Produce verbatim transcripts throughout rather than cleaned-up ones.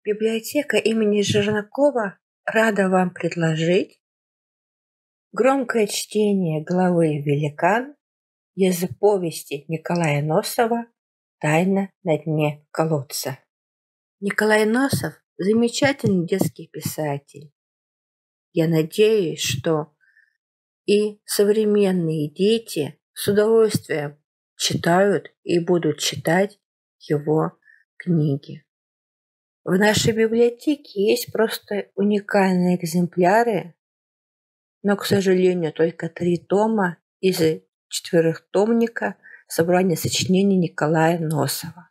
Библиотека имени Жернакова рада вам предложить громкое чтение главы «Великан» из повести Николая Носова «Тайна на дне колодца». Николай Носов – замечательный детский писатель. Я надеюсь, что и современные дети с удовольствием читают и будут читать его книги. В нашей библиотеке есть просто уникальные экземпляры, но, к сожалению, только три тома из четырехтомника собрания сочинений Николая Носова.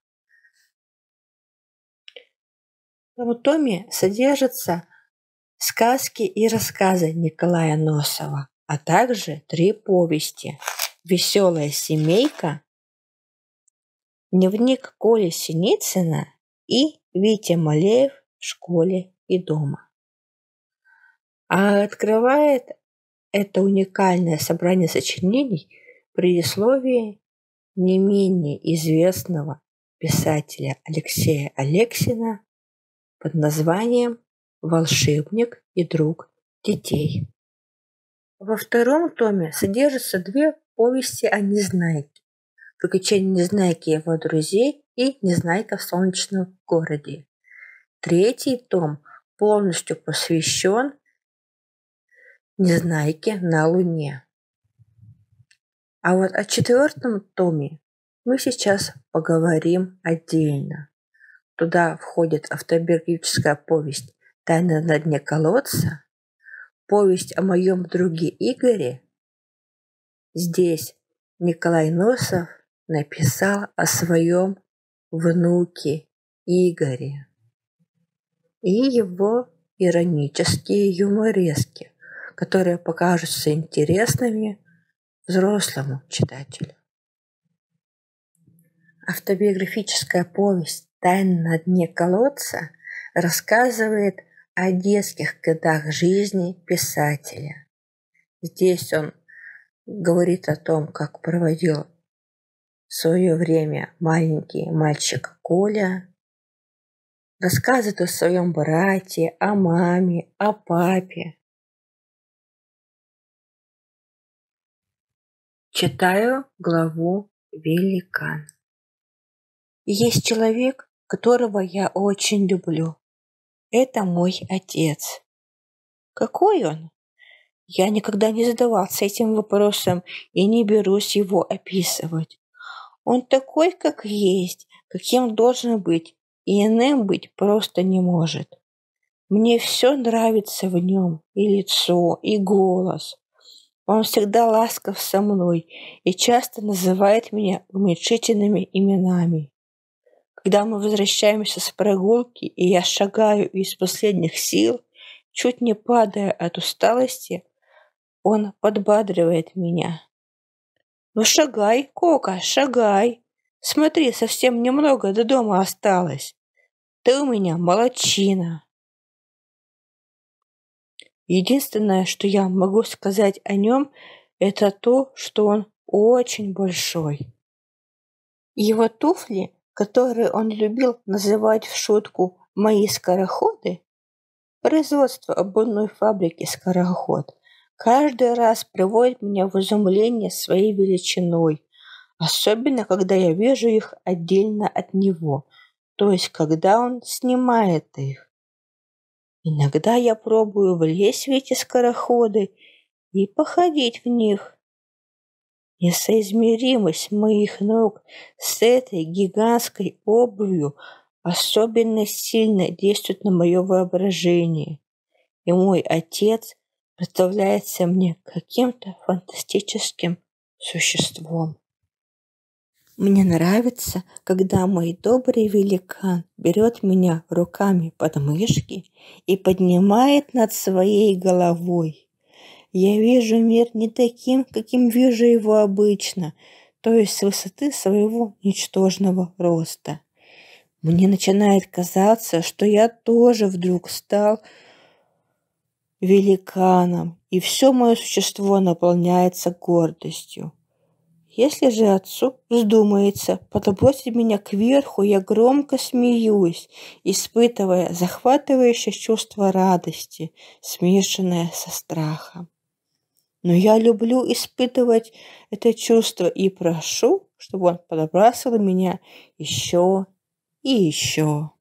В этом томе содержатся сказки и рассказы Николая Носова, а также три повести: «Веселая семейка», «Дневник Коли Синицына» и «Витя Малеев в школе и дома». А открывает это уникальное собрание сочинений предисловие не менее известного писателя Алексея Алексина под названием «Волшебник и друг детей». Во втором томе содержатся две повести о Незнайке: «Приключения Незнайки и его друзей» и «Незнайка в солнечном городе». Третий том полностью посвящен Незнайке на Луне. А вот о четвертом томе мы сейчас поговорим отдельно. Туда входит автобиографическая повесть «Тайна на дне колодца», повесть о моем друге Игоре. Здесь Николай Носов написал о своем внуке Игоре и его иронические юморески, которые покажутся интересными взрослому читателю. Автобиографическая повесть «Тайна на дне колодца» рассказывает о детских годах жизни писателя. Здесь он говорит о том, как проводил свое время маленький мальчик Коля, рассказывает о своем брате, о маме, о папе. Читаю главу «Великан». Есть человек, которого я очень люблю. Это мой отец. Какой он? Я никогда не задавался этим вопросом и не берусь его описывать. Он такой, как есть, каким должен быть, и иным быть просто не может. Мне все нравится в нем: и лицо, и голос. Он всегда ласков со мной и часто называет меня уменьшительными именами. Когда мы возвращаемся с прогулки, и я шагаю из последних сил, чуть не падая от усталости, он подбадривает меня. «Ну шагай, Кока, шагай! Смотри, совсем немного до дома осталось. Ты у меня молодчина!» Единственное, что я могу сказать о нем, это то, что он очень большой. Его туфли, которые он любил называть в шутку «мои скороходы», производство обувной фабрики «Скороход», каждый раз приводит меня в изумление своей величиной, особенно когда я вижу их отдельно от него, то есть когда он снимает их. Иногда я пробую влезть в эти скороходы и походить в них. Несоизмеримость моих ног с этой гигантской обувью особенно сильно действует на мое воображение, и мой отец представляется мне каким-то фантастическим существом. Мне нравится, когда мой добрый великан берет меня руками под мышки и поднимает над своей головой. Я вижу мир не таким, каким вижу его обычно, то есть с высоты своего ничтожного роста. Мне начинает казаться, что я тоже вдруг стал великаном, и все мое существо наполняется гордостью. Если же отцу вздумается подбросить меня кверху, я громко смеюсь, испытывая захватывающее чувство радости, смешанное со страхом. Но я люблю испытывать это чувство и прошу, чтобы он подбрасывал меня еще и еще.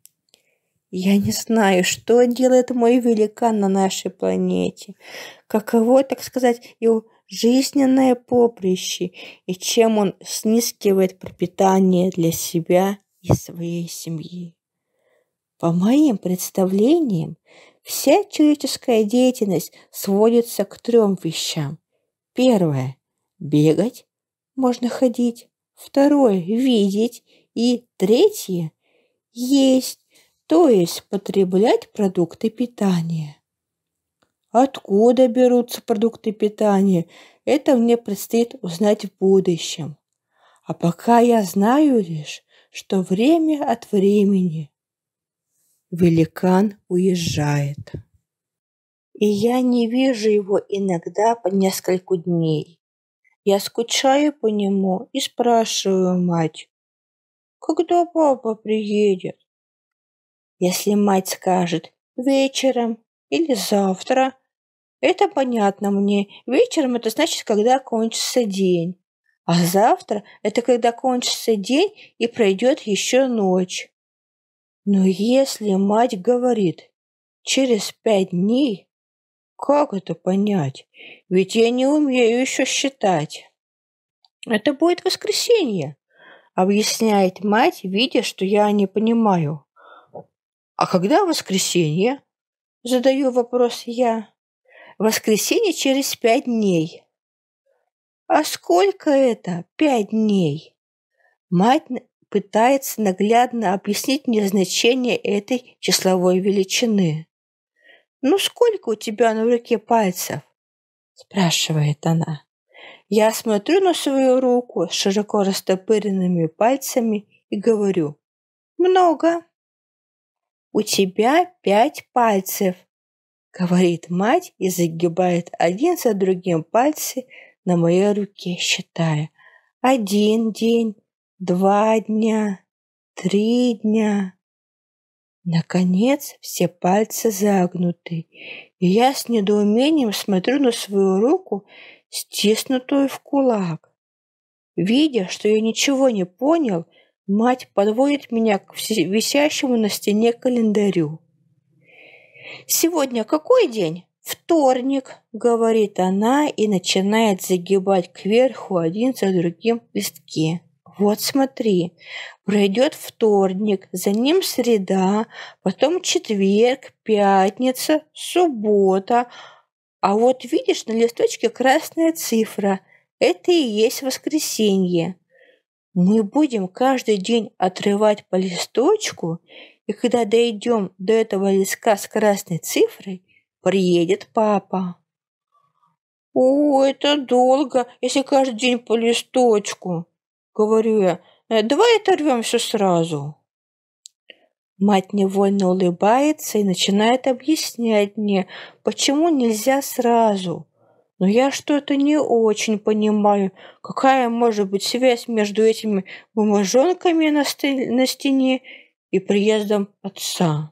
Я не знаю, что делает мой великан на нашей планете, каково, так сказать, его жизненное поприще и чем он снискивает пропитание для себя и своей семьи. По моим представлениям, вся человеческая деятельность сводится к трем вещам. Первое – бегать, можно ходить. Второе – видеть. И третье – есть, то есть потреблять продукты питания. Откуда берутся продукты питания, это мне предстоит узнать в будущем. А пока я знаю лишь, что время от времени великан уезжает. И я не вижу его иногда по несколько дней. Я скучаю по нему и спрашиваю мать, когда папа приедет? Если мать скажет вечером или завтра, это понятно мне. Вечером это значит, когда кончится день. А завтра это когда кончится день и пройдет еще ночь. Но если мать говорит через пять дней, как это понять? Ведь я не умею еще считать. Это будет воскресенье, объясняет мать, видя, что я не понимаю. А когда воскресенье? Задаю вопрос я. Воскресенье через пять дней. А сколько это? Пять дней. Мать пытается наглядно объяснить мне значение этой числовой величины. «Ну, сколько у тебя на руке пальцев?» – спрашивает она. Я смотрю на свою руку с широко растопыренными пальцами и говорю: «Много». «У тебя пять пальцев», — говорит мать и загибает один за другим пальцы на моей руке, считая: один день, два дня, три дня. Наконец все пальцы загнуты, и я с недоумением смотрю на свою руку, стиснутую в кулак. Видя, что я ничего не понял, мать подводит меня к висящему на стене календарю. «Сегодня какой день?» «Вторник», — говорит она и начинает загибать кверху один за другим листки. «Вот смотри, пройдет вторник, за ним среда, потом четверг, пятница, суббота. А вот видишь, на листочке красная цифра. Это и есть воскресенье. Мы будем каждый день отрывать по листочку, и когда дойдем до этого листка с красной цифрой, приедет папа». «О, это долго, если каждый день по листочку», — говорю я. «Давай оторвем все сразу». Мать невольно улыбается и начинает объяснять мне, почему нельзя сразу. Но я что-то не очень понимаю, какая может быть связь между этими бумажонками на, ст- на стене и приездом отца.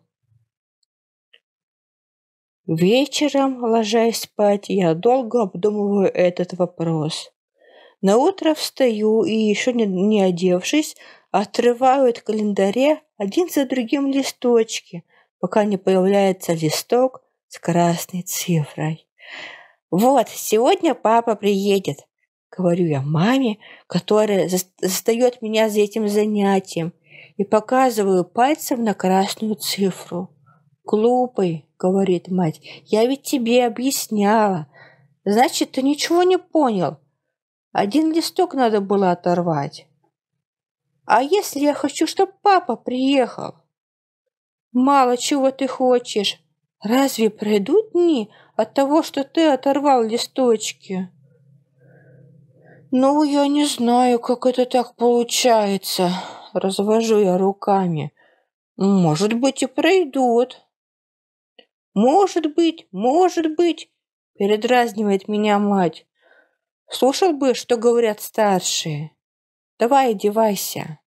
Вечером, ложась спать, я долго обдумываю этот вопрос. Наутро встаю и, еще не, не одевшись, отрываю от календаря один за другим листочки, пока не появляется листок с красной цифрой. «Вот, сегодня папа приедет», — говорю я маме, которая застает меня за этим занятием, и показываю пальцем на красную цифру. «Глупый», — говорит мать, — «я ведь тебе объясняла. Значит, ты ничего не понял. Один листок надо было оторвать». «А если я хочу, чтобы папа приехал?» «Мало чего ты хочешь. Разве пройдут дни от того, что ты оторвал листочки?» «Ну, я не знаю, как это так получается», — развожу я руками. «Может быть, и пройдут». «Может быть, может быть», — передразнивает меня мать. Слушал бы, что говорят старшие. Давай, одевайся.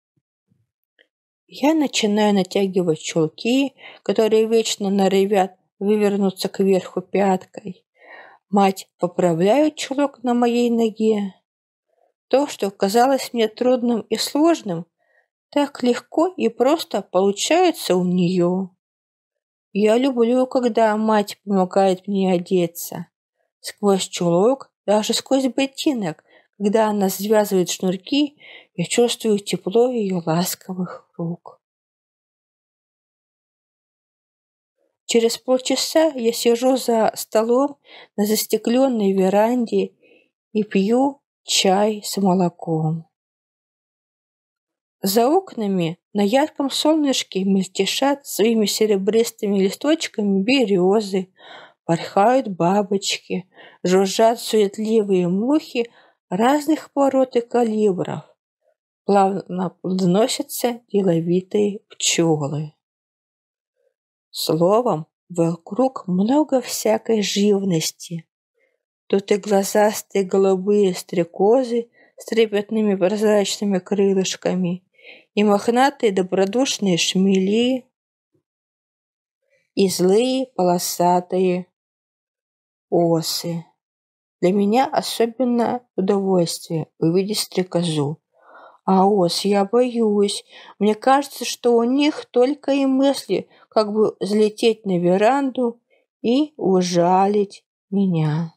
Я начинаю натягивать чулки, которые вечно норовят вывернуться кверху пяткой. Мать поправляет чулок на моей ноге. То, что казалось мне трудным и сложным, так легко и просто получается у нее. Я люблю, когда мать помогает мне одеться. Сквозь чулок, даже сквозь ботинок, когда она связывает шнурки, я чувствую тепло ее ласковых рук. Через полчаса я сижу за столом на застекленной веранде и пью чай с молоком. За окнами на ярком солнышке мельтешат своими серебристыми листочками березы, порхают бабочки, жужжат суетливые мухи разных пород и калибров. Плавно плодоносятся деловитые пчелы. Словом, вокруг много всякой живности. Тут и глазастые голубые стрекозы с трепетными прозрачными крылышками, и мохнатые добродушные шмели, и злые полосатые осы. Для меня особенное удовольствие увидеть стрекозу. А ос я боюсь. Мне кажется, что у них только и мысли, как бы взлететь на веранду и ужалить меня.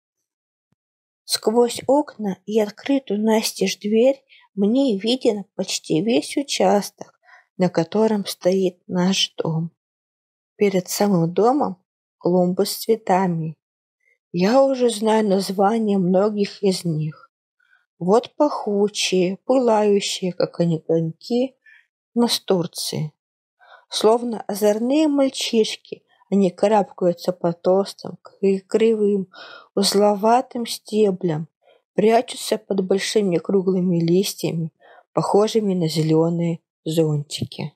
Сквозь окна и открытую настежь дверь мне виден почти весь участок, на котором стоит наш дом. Перед самым домом клумбы с цветами. Я уже знаю названия многих из них. Вот пахучие, пылающие, как огоньки, настурции. Словно озорные мальчишки, они карабкаются по толстым, кривым, узловатым стеблям, прячутся под большими круглыми листьями, похожими на зеленые зонтики.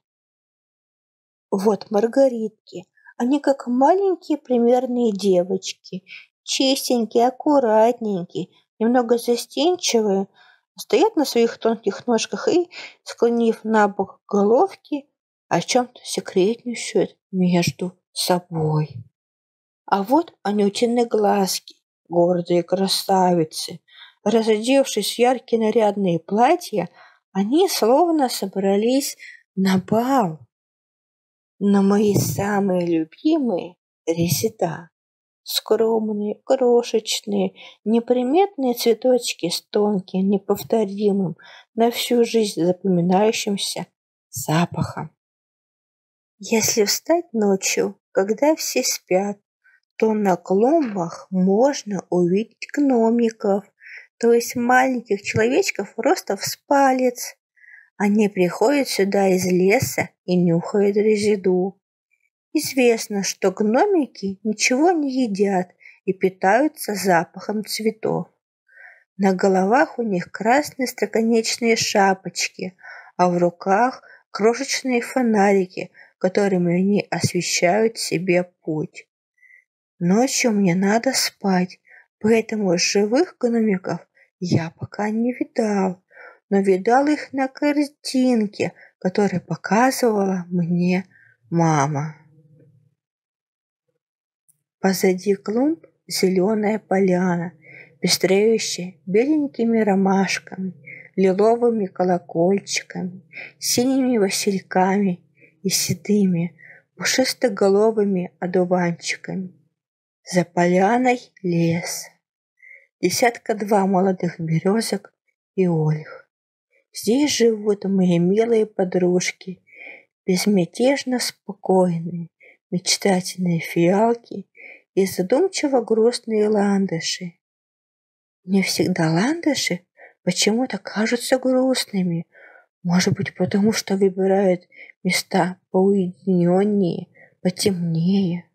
Вот маргаритки. Они как маленькие примерные девочки, чистенькие, аккуратненькие, немного застенчивые, стоят на своих тонких ножках и, склонив на бок головки, о чем-то секретничают между собой. А вот анютины глазки, гордые красавицы. Разодевшись в яркие нарядные платья, они словно собрались на бал. Но мои самые любимые резида. Скромные, крошечные, неприметные цветочки с тонким, неповторимым, на всю жизнь запоминающимся запахом. Если встать ночью, когда все спят, то на клумбах можно увидеть гномиков, то есть маленьких человечков ростом с палец. Они приходят сюда из леса и нюхают резиду. Известно, что гномики ничего не едят и питаются запахом цветов. На головах у них красные остроконечные шапочки, а в руках крошечные фонарики, которыми они освещают себе путь. Ночью мне надо спать, поэтому живых гномиков я пока не видал, но видал их на картинке, которую показывала мне мама. Позади клумб зеленая поляна, пестреющая беленькими ромашками, лиловыми колокольчиками, синими васильками и седыми пушистоголовыми одуванчиками. За поляной лес, десятка-два молодых березок и ольх. Здесь живут мои милые подружки, безмятежно спокойные, мечтательные фиалки и задумчиво грустные ландыши. Мне всегда ландыши почему-то кажутся грустными, может быть, потому что выбирают места поуединеннее, потемнее.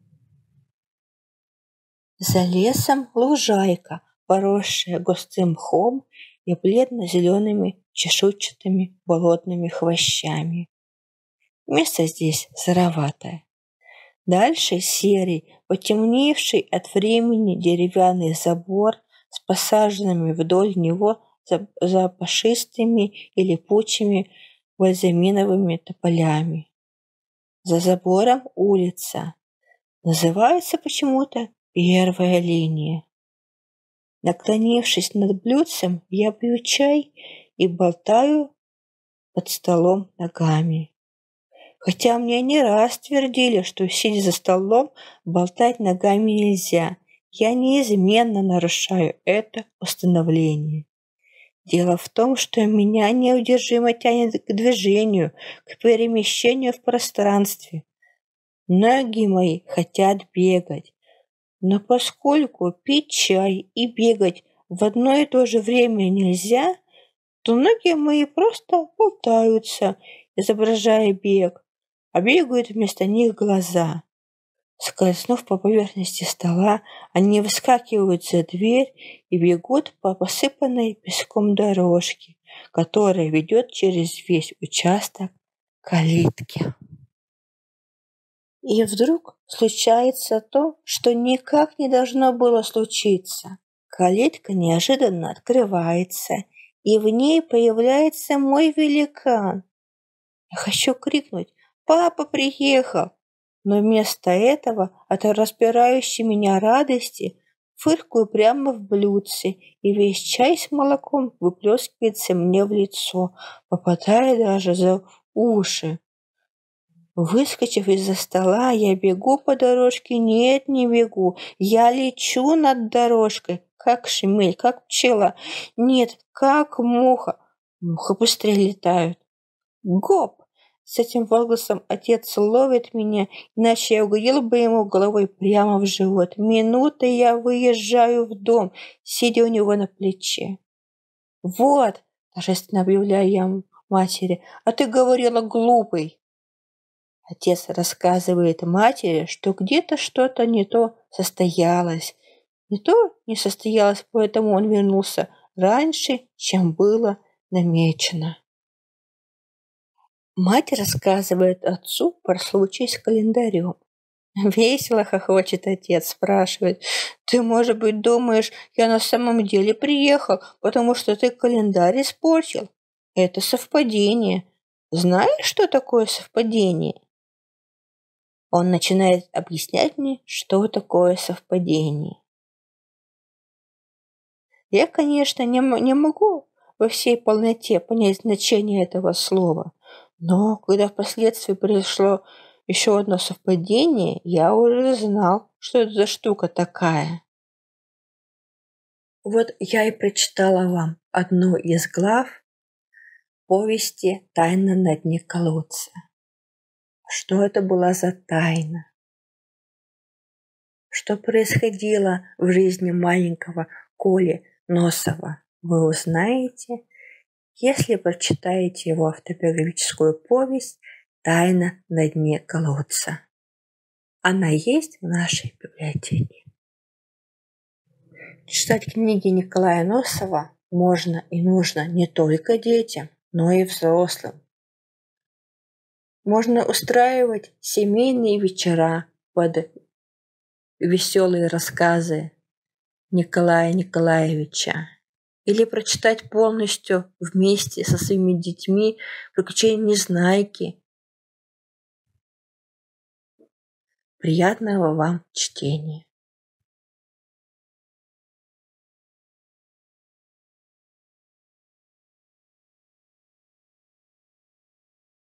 За лесом лужайка, поросшая густым мхом и бледно-зелеными чешуйчатыми болотными хвощами. Место здесь сыроватое. Дальше серый, потемневший от времени деревянный забор с посаженными вдоль него запашистыми и липучими бальзаминовыми тополями. За забором улица. Называется почему-то первая линия. Наклонившись над блюдцем, я пью чай и болтаю под столом ногами. Хотя мне не раз твердили, что, сидя за столом, болтать ногами нельзя. Я неизменно нарушаю это установление. Дело в том, что меня неудержимо тянет к движению, к перемещению в пространстве. Ноги мои хотят бегать, но поскольку пить чай и бегать в одно и то же время нельзя, то ноги мои просто болтаются, изображая бег, а бегают вместо них глаза. Скользнув по поверхности стола, они выскакивают за дверь и бегут по посыпанной песком дорожке, которая ведет через весь участок калитки. И вдруг случается то, что никак не должно было случиться. Калитка неожиданно открывается, и в ней появляется мой великан. Я хочу крикнуть: «Папа приехал!» Но вместо этого, от распирающей меня радости, фыркаю прямо в блюдце, и весь чай с молоком выплескивается мне в лицо, попадая даже за уши. Выскочив из-за стола, я бегу по дорожке. Нет, не бегу. Я лечу над дорожкой, как шмель, как пчела. Нет, как муха. Муха быстрее летают. Гоп! С этим возгласом отец ловит меня, иначе я угодил бы ему головой прямо в живот. Минутой я выезжаю в дом, сидя у него на плече. «Вот!» – торжественно объявляю я матери. «А ты говорила, глупый!» Отец рассказывает матери, что где-то что-то не то состоялось. Не то не состоялось, поэтому он вернулся раньше, чем было намечено. Мать рассказывает отцу про случай с календарем. Весело хохочет отец, спрашивает: «Ты, может быть, думаешь, я на самом деле приехал, потому что ты календарь испортил? Это совпадение. Знаешь, что такое совпадение?» Он начинает объяснять мне, что такое совпадение. Я, конечно, не, не могу во всей полноте понять значение этого слова, но когда впоследствии произошло еще одно совпадение, я уже знал, что это за штука такая. Вот я и прочитала вам одну из глав повести «Тайна на дне колодца». Что это была за тайна? Что происходило в жизни маленького Коли Носова, вы узнаете, если прочитаете его автобиографическую повесть «Тайна на дне колодца». Она есть в нашей библиотеке. Читать книги Николая Носова можно и нужно не только детям, но и взрослым. Можно устраивать семейные вечера под веселые рассказы Николая Николаевича или прочитать полностью вместе со своими детьми «Приключения Незнайки». Приятного вам чтения!